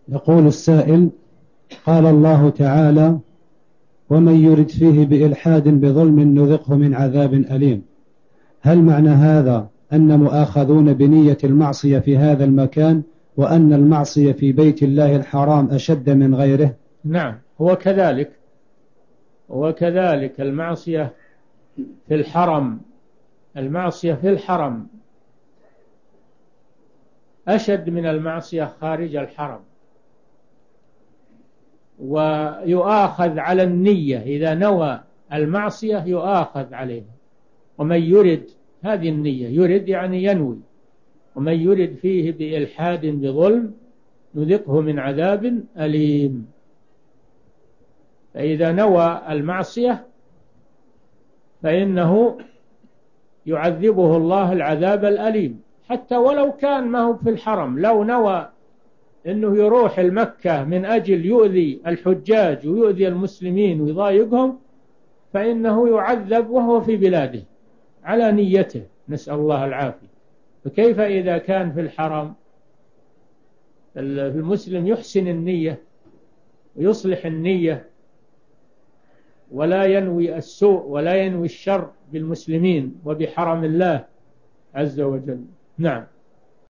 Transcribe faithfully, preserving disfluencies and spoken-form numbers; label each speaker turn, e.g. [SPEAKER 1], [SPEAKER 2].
[SPEAKER 1] يقول السائل: قال الله تعالى: ومن يرد فيه بإلحاد بظلم نذقه من عذاب أليم. هل معنى هذا أن مؤاخذون بنية المعصية في هذا المكان، وأن المعصية في بيت الله الحرام أشد من غيره؟
[SPEAKER 2] نعم، هو كذلك، هو كذلك. المعصية في الحرم، المعصية في الحرم أشد من المعصية خارج الحرم، ويؤاخذ على النية. إذا نوى المعصية يؤاخذ عليها. ومن يرد، هذه النية، يرد يعني ينوي. ومن يرد فيه بإلحاد بظلم نذقه من عذاب أليم. فإذا نوى المعصية فإنه يعذبه الله العذاب الأليم، حتى ولو كان ما هو في الحرم. لو نوى أنه يروح المكة من أجل يؤذي الحجاج ويؤذي المسلمين ويضايقهم، فإنه يعذب وهو في بلاده على نيته، نسأل الله العافية. فكيف إذا كان في الحرم؟ المسلم يحسن النية ويصلح النية، ولا ينوي السوء ولا ينوي الشر بالمسلمين وبحرم الله عز وجل. نعم.